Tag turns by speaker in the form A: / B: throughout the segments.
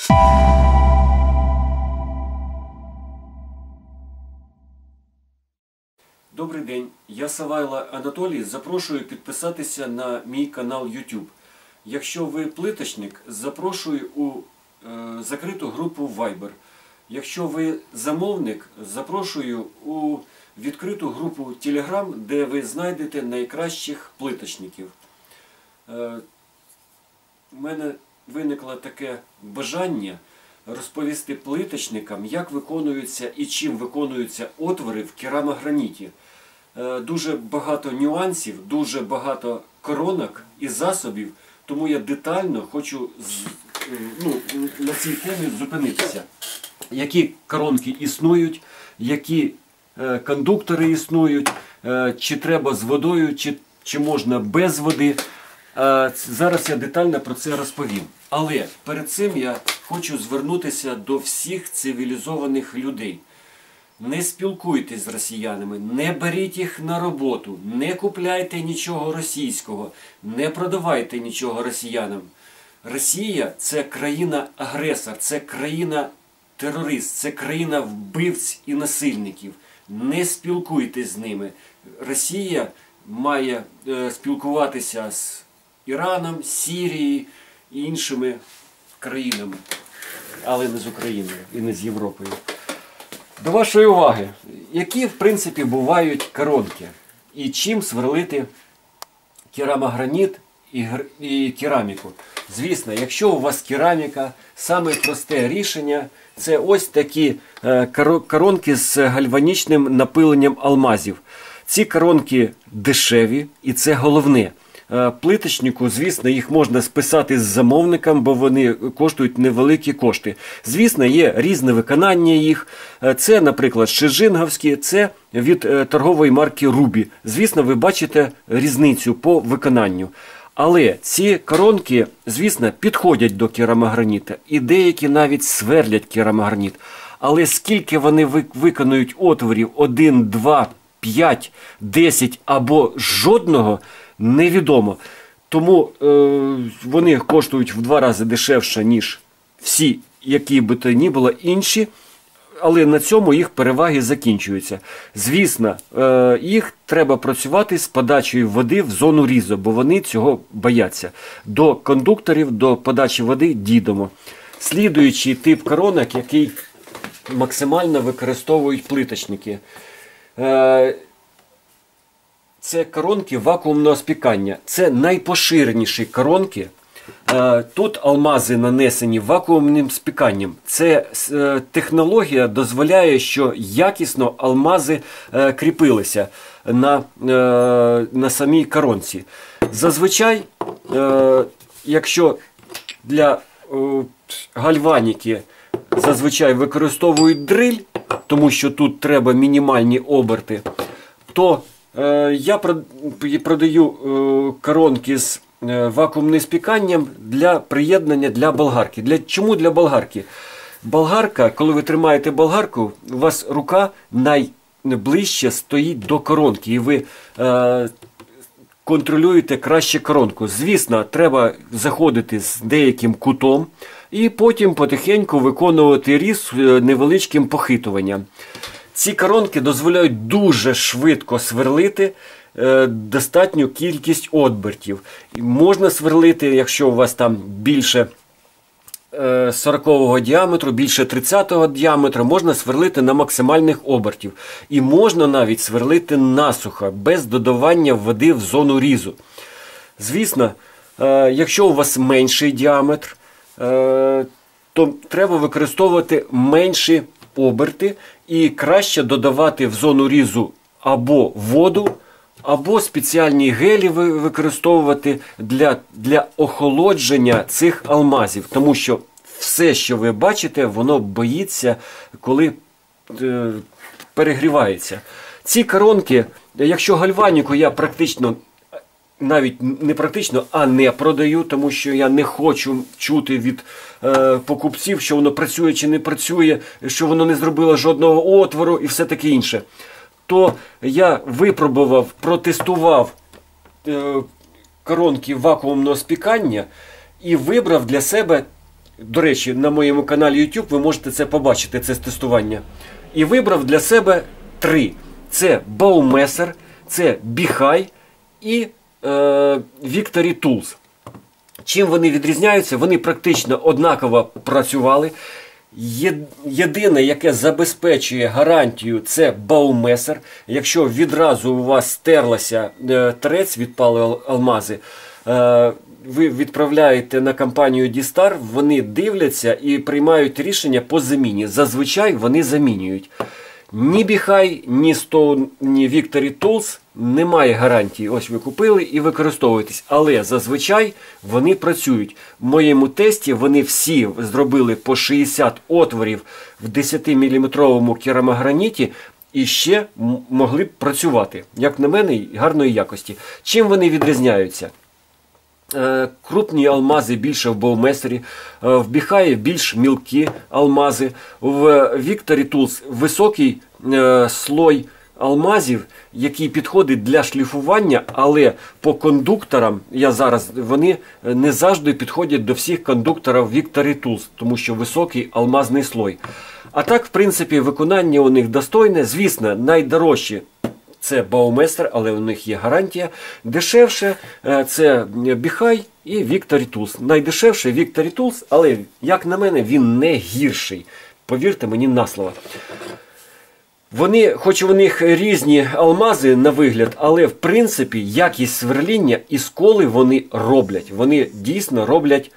A: Добрий день, я Савайло Анатолій, запрошую підписатися на мій канал YouTube. Якщо ви плиточник, запрошую у закриту групу Viber. Якщо ви замовник, запрошую у відкриту групу Telegram, де ви знайдете найкращих плиточників. У мене виникло таке бажання розповісти плиточникам, як виконуються і чим виконуються отвори в керамограніті. Дуже багато нюансів, дуже багато коронок і засобів, тому я детально хочу на цій темі зупинитися. Які коронки існують, які кондуктори існують, чи треба з водою, чи можна без води. Зараз я детально про це розповім. Але перед цим я хочу звернутися до всіх цивілізованих людей. Не спілкуйтесь з росіянами, не беріть їх на роботу, не купляйте нічого російського, не продавайте нічого росіянам. Росія – це країна-агресор, це країна-терорист, це країна вбивць і насильників. Не спілкуйтесь з ними. Росія має спілкуватися з Іраном, Сірією і іншими країнами, але не з Україною і не з Європою. До вашої уваги, які в принципі бувають коронки і чим сверлити керамограніт і кераміку. Звісно, якщо у вас кераміка, саме просте рішення – це ось такі коронки з гальванічним напиленням алмазів. Ці коронки дешеві і це головне. Плиточнику, звісно, їх можна списати з замовником, бо вони коштують невеликі кошти. Звісно, є різне виконання їх. Це, наприклад, шижинговські, це від торгової марки Рубі. Звісно, ви бачите різницю по виконанню. Але ці коронки, звісно, підходять до керамограніта. І деякі навіть сверлять керамограніт. Але скільки вони виконують отворів 1, 2, 5, 10 або жодного – невідомо. Тому вони коштують в 2 рази дешевше, ніж всі, які би то ні було інші, але на цьому їх переваги закінчуються. Звісно, їх треба працювати з подачею води в зону різу, бо вони цього бояться. До кондукторів, до подачі води дійдемо. Слідуючий тип коронок, який максимально використовують плиточники – це коронки вакуумного спікання. Це найпоширеніші коронки. Тут алмази нанесені вакуумним спіканням. Це технологія дозволяє, що якісно алмази кріпилися на самій коронці. Зазвичай, якщо для гальваніки зазвичай використовують дриль, тому що тут треба мінімальні оберти, то я продаю коронки з вакуумним спіканням для приєднання для болгарки. Чому для болгарки? Болгарка, коли ви тримаєте болгарку, у вас рука найближче стоїть до коронки і ви контролюєте краще коронку. Звісно, треба заходити з деяким кутом і потім потихеньку виконувати різ невеличким похитуванням. Ці коронки дозволяють дуже швидко сверлити достатню кількість обертів. Можна сверлити, якщо у вас там більше 40-го діаметру, більше 30-го діаметру, можна сверлити на максимальних обертів. І можна навіть сверлити насухо, без додавання води в зону різу. Звісно, якщо у вас менший діаметр, то треба використовувати менші оберти і краще додавати в зону різу або воду, або спеціальні гелі використовувати для охолодження цих алмазів. Тому що все, що ви бачите, воно боїться, коли перегрівається. Ці коронки, якщо гальваніку я практично, навіть не практично, а не продаю, тому що я не хочу чути від покупців, що воно працює чи не працює, що воно не зробило жодного отвору і все таке інше. То я випробував, протестував коронки вакуумного спікання і вибрав для себе до речі, на моєму каналі YouTube ви можете це побачити, це тестування. І вибрав для себе 3. Це Baumesser, це Bihai і Victory Tools. Чим вони відрізняються? Вони практично однаково працювали. Єдине, яке забезпечує гарантію, це Baumesser. Якщо відразу у вас стерлася трець, відпали алмази, ви відправляєте на компанію D-Star, вони дивляться і приймають рішення по заміні. Зазвичай вони замінюють. Ні Bihai, ні Victory Tools немає гарантії. Ось ви купили і використовуєтесь. Але зазвичай вони працюють. В моєму тесті вони всі зробили по 60 отворів в 10-мм керамограніті і ще могли б працювати. Як на мене, гарної якості. Чим вони відрізняються? Крупні алмази більше в Baumesser, в Bihai більш мілкі алмази, в Victory Tools високий слой алмазів, який підходить для шліфування, але по кондукторам, вони не завжди підходять до всіх кондукторів Victory Tools, тому що високий алмазний слой. А так, в принципі, виконання у них достойне. Звісно, найдорожчі це Baumesser, але у них є гарантія. Дешевше це Bihai і Victory Tools. Найдешевше Victory Tools, але, як на мене, він не гірший. Повірте мені на слово. Вони, хоч у них різні алмази на вигляд, але в принципі якість сверління і сколи вони роблять. Вони дійсно роблять,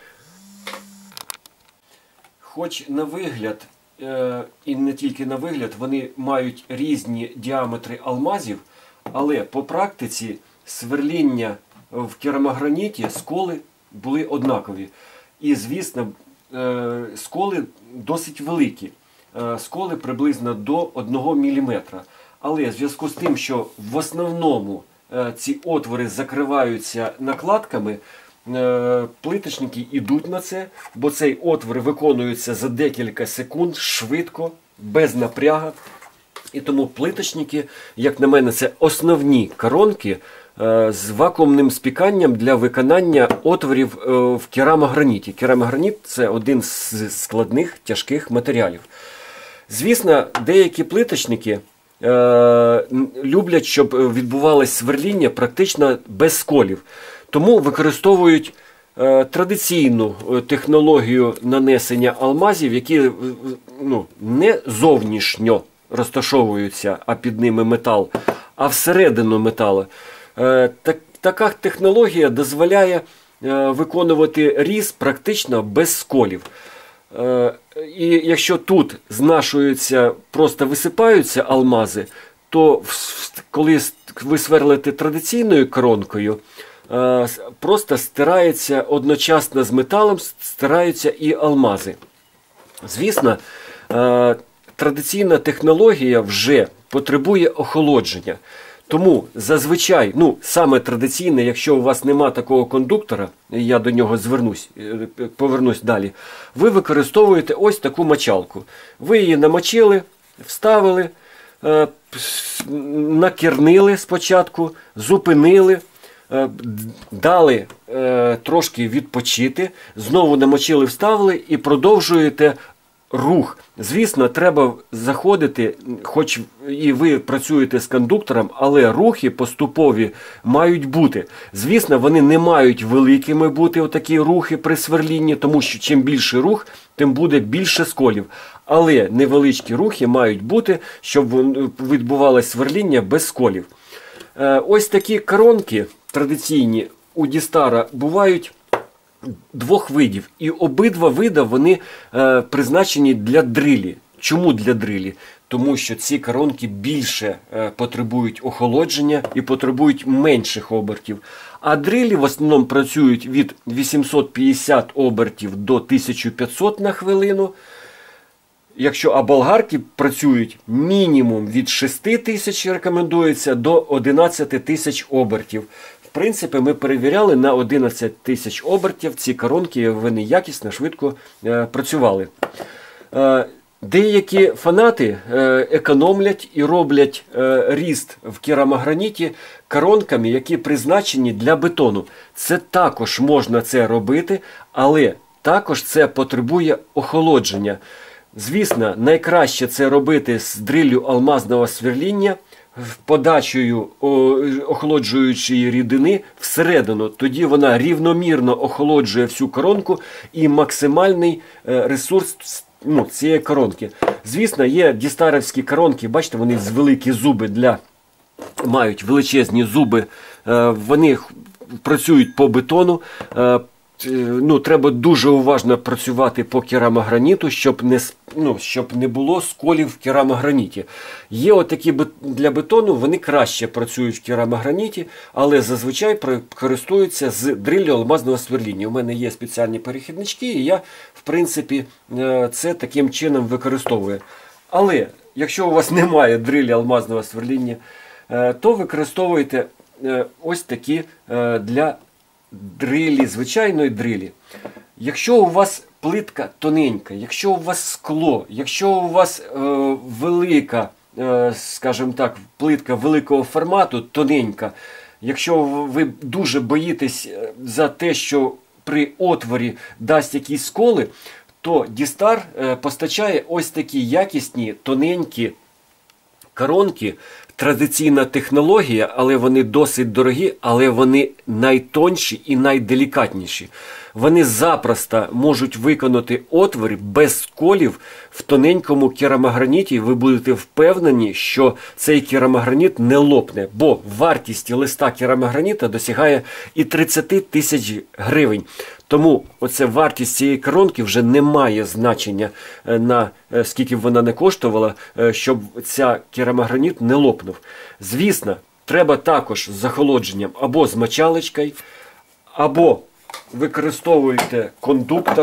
A: хоч на вигляд, і не тільки на вигляд, вони мають різні діаметри алмазів, але по практиці сверління в керамограніті сколи були однакові. І, звісно, сколи досить великі. Сколи приблизно до 1 мм. Але в зв'язку з тим, що в основному ці отвори закриваються накладками, плиточники йдуть на це, бо цей отвір виконується за декілька секунд, швидко, без напрягу. І тому плиточники, як на мене, це основні коронки з вакуумним спіканням для виконання отворів в керамограніті. Керамограніт – це один з складних, тяжких матеріалів. Звісно, деякі плиточники люблять, щоб відбувалось сверління практично без сколів. Тому використовують традиційну технологію нанесення алмазів, які не зовнішньо розташовуються, а під ними метал, а всередину металу. Така технологія дозволяє виконувати різ практично без сколів. І якщо тут знашуються, просто висипаються алмази, то коли ви сверлите традиційною коронкою, просто стирається одночасно з металом, стираються і алмази. Звісно, традиційна технологія вже потребує охолодження. Тому зазвичай, саме традиційне, якщо у вас нема такого кондуктора, я до нього повернусь далі, ви використовуєте ось таку мочалку. Ви її намочили, вставили, накернили спочатку, зупинили, дали трошки відпочити, знову намочили, вставили і продовжуєте рух. Звісно, треба заходити, хоч і ви працюєте з кондуктором, але рухи поступові мають бути. Звісно, вони не мають великими бути, отакі рухи при сверлінні, тому що чим більший рух, тим буде більше сколів. Але невеличкі рухи мають бути, щоб відбувалося сверління без сколів. Ось такі коронки традиційні у D-Star бувають двох видів. І обидва види вони призначені для дрилі. Чому для дрилі? Тому що ці коронки більше потребують охолодження і потребують менших обертів. А дрилі в основному працюють від 850 обертів до 1500 на хвилину. А болгарки працюють мінімум від 6000, рекомендується, до 11 тисяч обертів. В принципі, ми перевіряли на 11 тисяч обертів. Ці коронки, вони якісно, швидко працювали. Деякі фанати економлять і роблять ріст в керамограніті коронками, які призначені для бетону. Це також можна це робити, але також це потребує охолодження. Звісно, найкраще це робити з дриллю алмазного сверління, подачею охолоджуючої рідини всередину. Тоді вона рівномірно охолоджує всю коронку і максимальний ресурс цієї коронки. Звісно, є дістарівські коронки, бачите, вони з великі зуби, мають величезні зуби, вони працюють по бетону. Треба дуже уважно працювати по керамограніту, щоб не було сколів в керамограніті. Є отакі для бетону, вони краще працюють в керамограніті, але зазвичай користуються з дриллю алмазного сверління. У мене є спеціальні перехіднички, і я, в принципі, це таким чином використовую. Але, якщо у вас немає дрилля алмазного сверління, то використовуйте ось такі для дрилі, звичайної дрилі. Якщо у вас плитка тоненька, якщо у вас скло, якщо у вас велика, скажімо так, плитка великого формату, тоненька, якщо ви дуже боїтесь за те, що при отворі дасть якісь сколи, то Дістар постачає ось такі якісні, тоненькі коронки. Традиційна технологія, але вони досить дорогі, але вони найтонші і найделікатніші. Вони запросто можуть виконати отвори без сколів в тоненькому керамограніті. Ви будете впевнені, що цей керамограніт не лопне, бо вартість листа керамограніта досягає і 30 тисяч гривень. Тому оце вартість цієї коронки вже не має значення, на скільки б вона не коштувала, щоб ця керамограніт не лопнув. Звісно, треба також з охолодженням або з мочалочкою, або використовуєте кондуктор,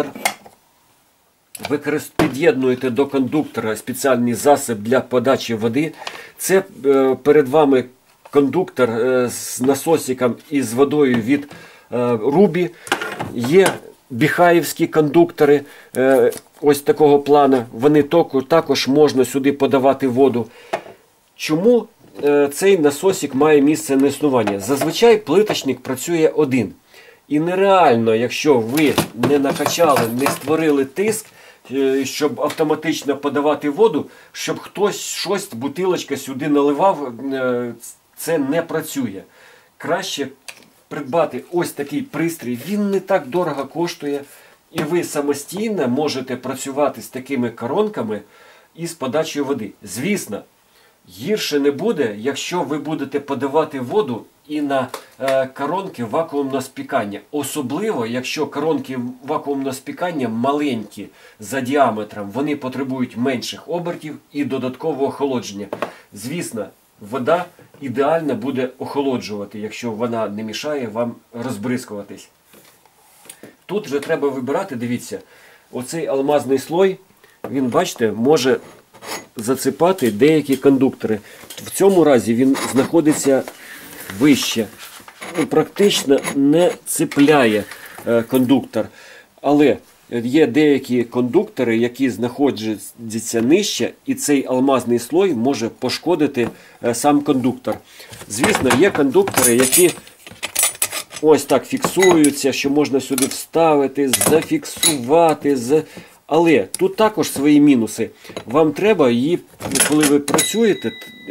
A: під'єднуєте до кондуктора спеціальний засіб для подачі води. Це перед вами кондуктор з насосиком і з водою від Рубі. Є біхаївські кондуктори ось такого плану. Вони також можна сюди подавати воду. Чому цей насосик має місце на існування? Зазвичай плиточник працює один. І нереально, якщо ви не накачали, не створили тиск, щоб автоматично подавати воду, щоб хтось щось, бутилочка сюди наливав, це не працює. Краще придбати ось такий пристрій, він не так дорого коштує, і ви самостійно можете працювати з такими коронками і з подачею води. Звісно, гірше не буде, якщо ви будете подавати воду і на коронки вакуумного спікання. Особливо, якщо коронки вакуумного спікання маленькі за діаметром, вони потребують менших обертів і додаткового охолодження. Звісно, вода ідеально буде охолоджувати, якщо вона не мішає вам розбризкуватись. Тут вже треба вибирати, дивіться, оцей алмазний слой, він, бачите, може зацепати деякі кондуктори. В цьому разі він знаходиться вище. Практично не цепляє кондуктор. Але є деякі кондуктори, які знаходяться нижче, і цей алмазний слой може пошкодити сам кондуктор. Звісно, є кондуктори, які ось так фіксуються, що можна сюди вставити, зафіксувати. Але тут також свої мінуси. Вам треба її, коли ви працюєте,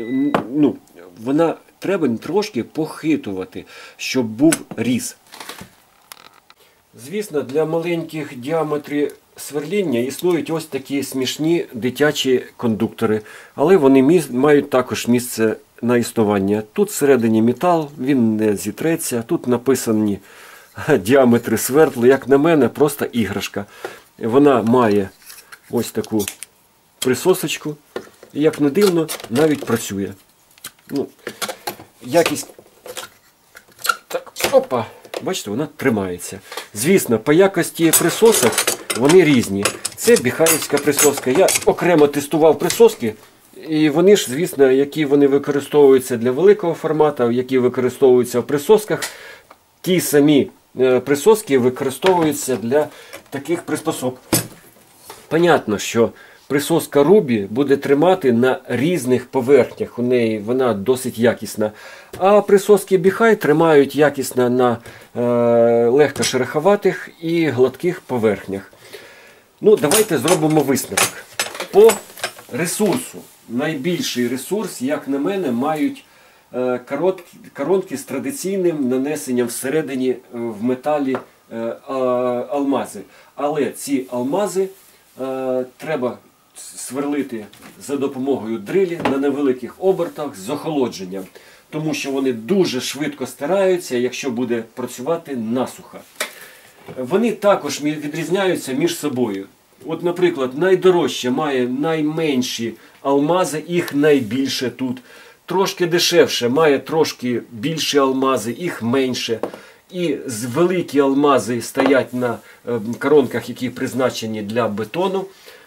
A: треба трошки похитувати, щоб був різ. Звісно, для маленьких діаметрів сверління існують ось такі смішні дитячі кондуктори, але вони мають також місце на існування. Тут всередині метал, він не зітреться, тут написані діаметри свердла, як на мене, просто іграшка. Вона має ось таку присосочку і, як не дивно, навіть працює. Якість... Так, опа! Бачите, вона тримається. Звісно, по якості присосок вони різні. Це біхаївська присоска. Я окремо тестував присоски, і вони ж, звісно, які вони використовуються для великого формату, які використовуються в присосках, ті самі присоски використовуються для таких приспособ. Понятно, що присоска Рубі буде тримати на різних поверхнях, вона досить якісна. А присоски Біхай тримають якісно на легкошероховатих і гладких поверхнях. Ну, давайте зробимо висновок. По ресурсу. Найбільший ресурс, як на мене, мають коронки з традиційним нанесенням всередині в металі алмази. Але ці алмази треба сверлити за допомогою дрилі на невеликих обертах з охолодженням. Тому що вони дуже швидко стираються, якщо буде працювати насухо. Вони також відрізняються між собою. От, наприклад, найдорожче має найменші алмази, їх найбільше тут. Трошки дешевше має трошки більші алмази, їх менше. І великі алмази стоять на коронках, які призначені для бетону.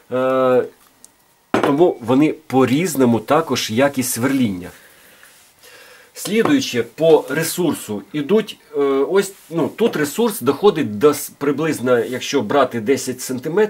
A: Тому вони по-різному також якість сверління. Слідуючи по ресурсу, ідуть, ось, тут ресурс доходить до приблизно, якщо брати 10 см,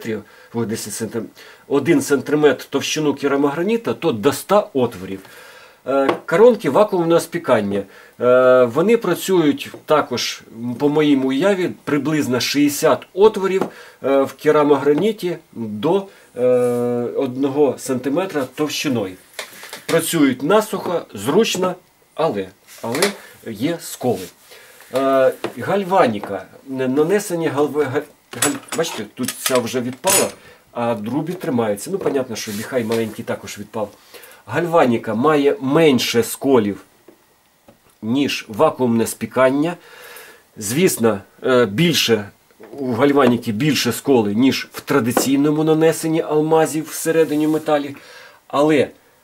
A: 1 см товщину керамограніта, то до 100 отворів. Коронки вакуумного спікання. Вони працюють також, по моїй уяві, приблизно 60 отворів в керамограніті до 1 см товщиною. Працюють насухо, зручно, але є сколи. Гальваніка. Нанесення бачите, тут ця вже відпала, а друбі тримаються. Ну, понятно, що Біхай маленький також відпав. Гальваніка має менше сколів, ніж вакуумне спікання. Звісно, у гальваніки більше сколи, ніж в традиційному нанесенні алмазів всередині металі. Але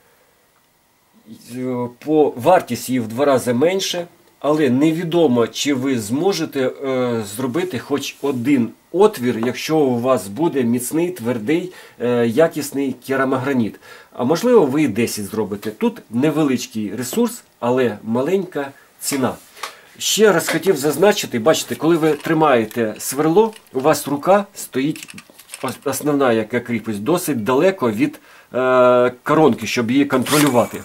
A: по вартість її в 2 рази менше. Але невідомо, чи ви зможете зробити хоч один отвір, якщо у вас буде міцний, твердий, якісний керамограніт. А можливо, ви і 10 зробите. Тут невеличкий ресурс, але маленька ціна. Ще раз хотів зазначити, бачите, коли ви тримаєте сверло, у вас рука стоїть, основна яка кріпость, досить далеко від коронки, щоб її контролювати.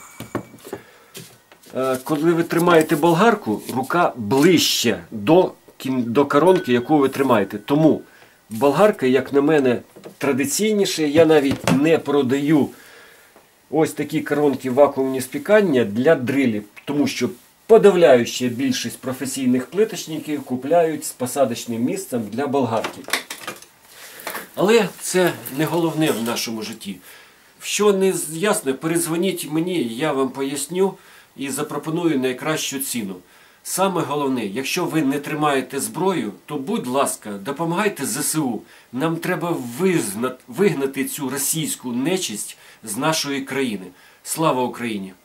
A: Коли ви тримаєте болгарку, рука ближче до коронки, яку ви тримаєте. Тому болгарка, як на мене, традиційніша. Я навіть не продаю ось такі коронки вакуумні спікання для дрилів. Тому що подавляюча більшість професійних плиточників купляють з посадочним місцем для болгарки. Але це не головне в нашому житті. Що не ясно, передзвоніть мені, я вам поясню і запропоную найкращу ціну. Саме головне, якщо ви не тримаєте зброю, то, будь ласка, допомагайте ЗСУ. Нам треба вигнати цю російську нечисть з нашої країни. Слава Україні!